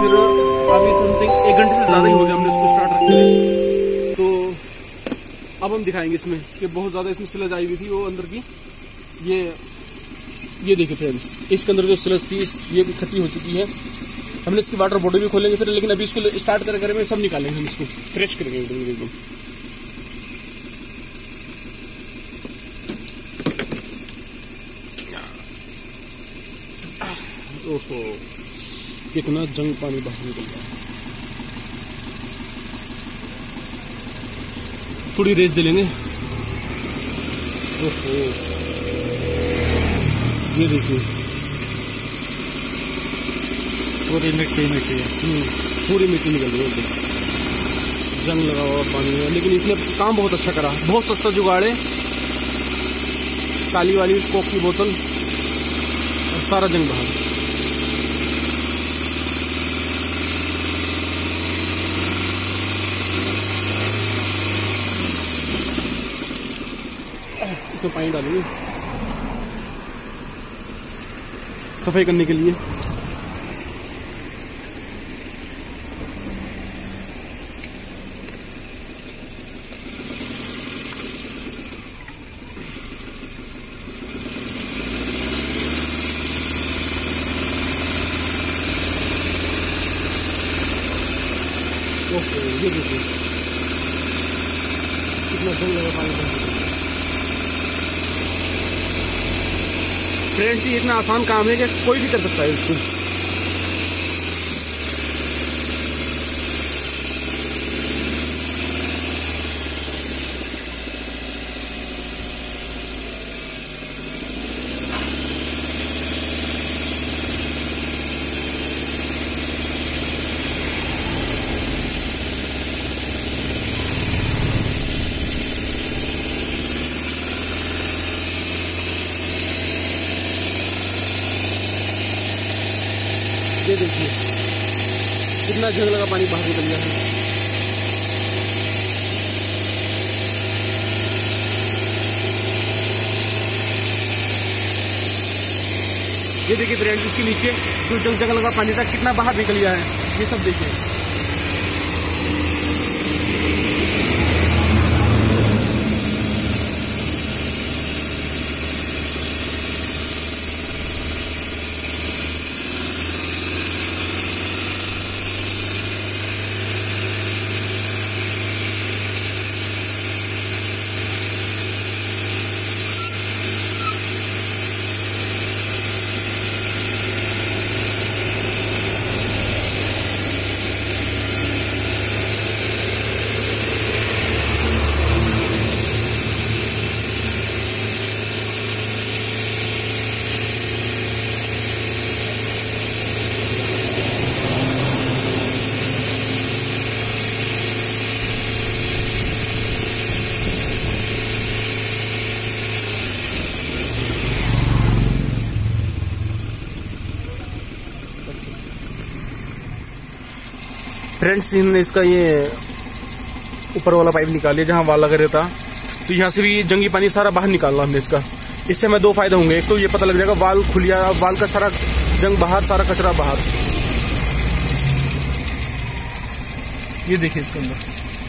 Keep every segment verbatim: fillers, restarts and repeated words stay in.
फिर अभी समथिंग एक घंटे से ज़्यादा ही हो गया हमने इसको स्टार्ट रखे हुए। तो अब हम दिखाएंगे इसमें कि बहुत ज़्यादा इसमें स्लज आई हुई थी वो अंदर की। ये ये देखिए फ्रेंड्स, इसके अंदर जो स्लज थी इस ये इकट्ठी हो चुकी है। हमने इसकी वाटर बॉडी भी खोलेंगे फिर, लेकिन अभी इसको स्टार्ट कर कर में सब निकालेंगे, हम इसको फ्रेश करेंगे एकदम। ओहो, कितना जंग पानी बाहर निकल गया। थोड़ी रेस दे लेंगे। ओहो, ये देखिए पूरी मिट्टी मिट्टी है, पूरी मिट्टी निकल रही है, जंग लगा हुआ पानी है। लेकिन इसने काम बहुत अच्छा करा, बहुत सस्ता जुगाड़ है। काली वाली कोक की बोतल और सारा जंग बाहर। इसमें पानी डालेंगे सफाई करने के लिए। ये देखिए कितना जंग लगा पानी का। फ्रेंड्स, ये इतना आसान काम है कि कोई भी कर सकता है इसको। ये देखिए कितना जंग लगा पानी बाहर निकल गया है। ये देखिए फ्रेंड्स, इसके नीचे जो जंग जंग लगा पानी था कितना बाहर निकल गया है, ये सब देखिए। फ्रेंड्स, इन्होंने इसका ये ऊपर वाला पाइप निकाल लिया जहाँ वाल लगा रहता, तो यहाँ से भी जंगी पानी सारा बाहर निकालना हमने इसका। इससे हमें दो फायदे होंगे, एक तो ये पता लग जाएगा वाल खुल गया, वाल का सारा जंग बाहर, सारा कचरा बाहर। ये देखिए इसके अंदर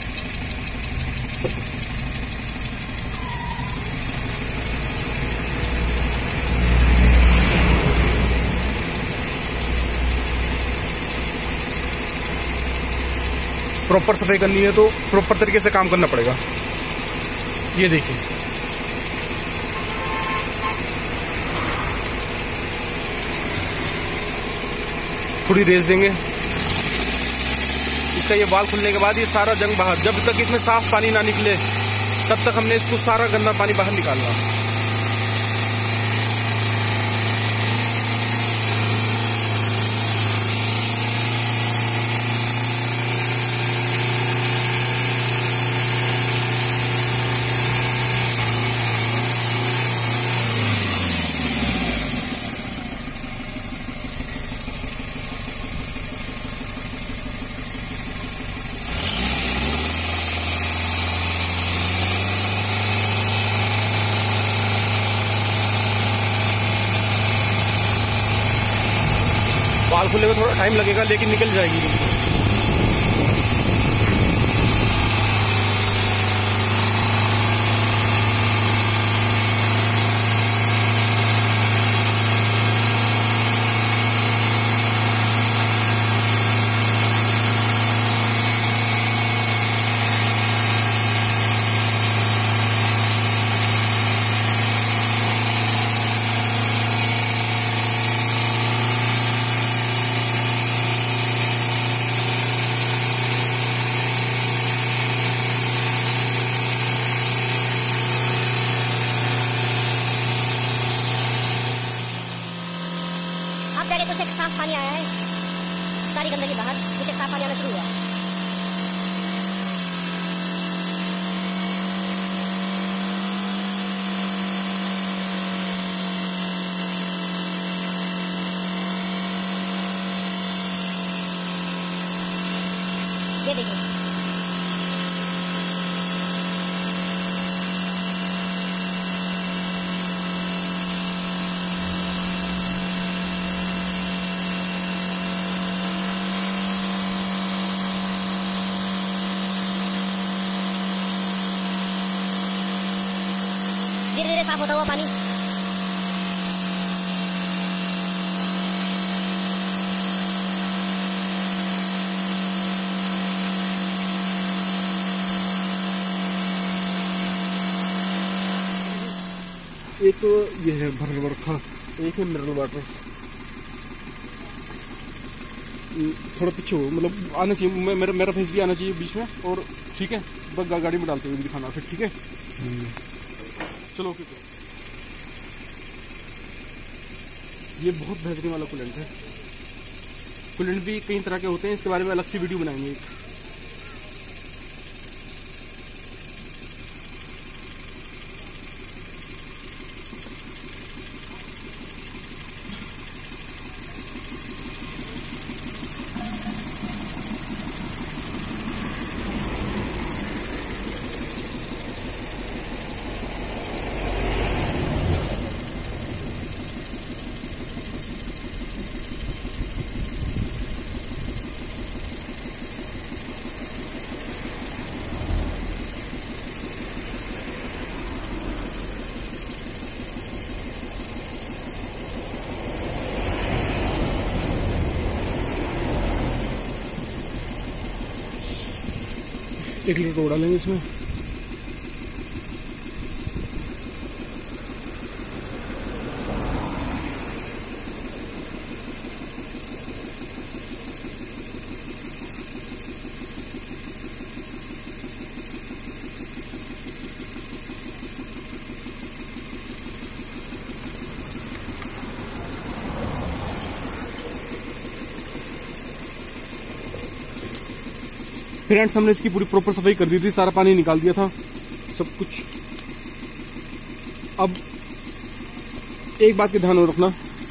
प्रॉपर सफाई करनी है तो प्रॉपर तरीके से काम करना पड़ेगा। ये देखिए थोड़ी रेस देंगे। इसका ये वाल खुलने के बाद ये सारा जंग बाहर, जब तक इसमें साफ पानी ना निकले तब तक हमने इसको सारा गंदा पानी बाहर निकालना। बाल खुलने में थोड़ा टाइम लगेगा, लेकिन निकल जाएगी। अब जाके कुछ एक साफ पानी आया है, सारी गंदगी बाहर, कुछ एक साफ पानी आना शुरू हुआ है। ये देखिए, धीरे धीरे साफ होता हुआ पानी। एक तो ये है भर वर्खा, एक है मिनरल वाटर। थोड़ा पीछे हो, मतलब आना चाहिए, मेरा मेरा फेस भी आना चाहिए बीच में, और ठीक है, बस गाड़ी में डालते हुए दिखाना फिर, ठीक है। चलो ओके। ये बहुत बेहतरीन वाला कूलेंट है। कूलेंट भी कई तरह के होते हैं, इसके बारे में अलग से वीडियो बनाएंगे एक। एक लीटर तो डालेंगे इसमें। फ्रेंड्स, हमने इसकी पूरी प्रॉपर सफाई कर दी थी, सारा पानी निकाल दिया था सब कुछ। अब एक बात का ध्यान रखना,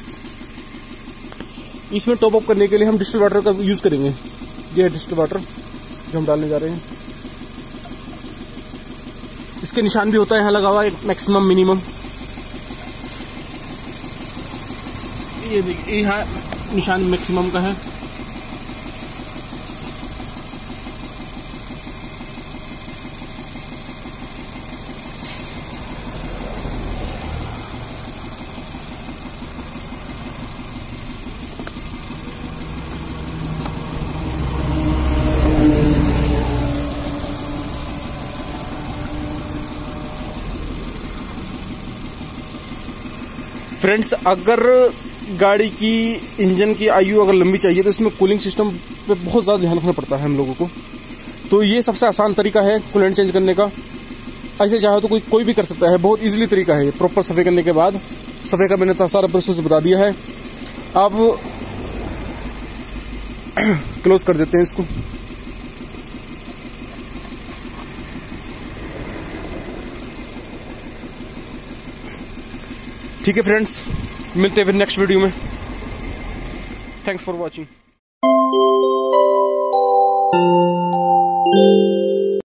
इसमें टॉप अप करने के लिए हम डिस्टिल वाटर का यूज करेंगे। ये है डिस्टिल वाटर जो हम डालने जा रहे हैं। इसके निशान भी होता है यहाँ लगा हुआ, एक मैक्सिमम मिनिमम। ये देखिए, यहाँ निशान मैक्सिमम का है। फ्रेंड्स, अगर गाड़ी की इंजन की आयु अगर लंबी चाहिए तो इसमें कूलिंग सिस्टम पे बहुत ज़्यादा ध्यान रखना पड़ता है हम लोगों को। तो ये सबसे आसान तरीका है कूलेंट चेंज करने का। ऐसे चाहे तो कोई कोई भी कर सकता है, बहुत इजीली तरीका है। प्रॉपर सफाई करने के बाद, सफाई का मैंने सारा प्रोसेस बता दिया है। अब क्लोज कर देते हैं इसको। ठीक है फ्रेंड्स, मिलते हैं फिर नेक्स्ट वीडियो में। Thanks for watching.